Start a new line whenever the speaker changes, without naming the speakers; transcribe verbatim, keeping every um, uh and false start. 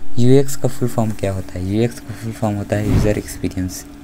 UX का full form क्या होता है? यूएक्स का फुल फॉर्म होता है यूज़र एक्सपीरियंस।